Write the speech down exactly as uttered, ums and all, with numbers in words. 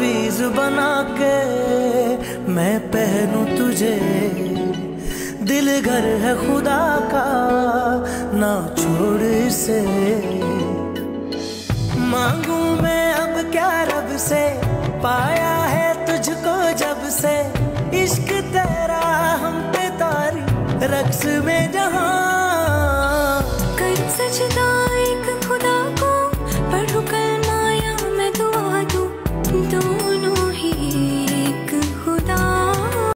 तावीज बना के मैं पहनूं तुझे, दिल घर है खुदा का ना छोड़ इसे। मांगू मैं अब क्या रब से, पाया है तुझको जब से, इश्क तेरा हम पे तारी रक्स में जहां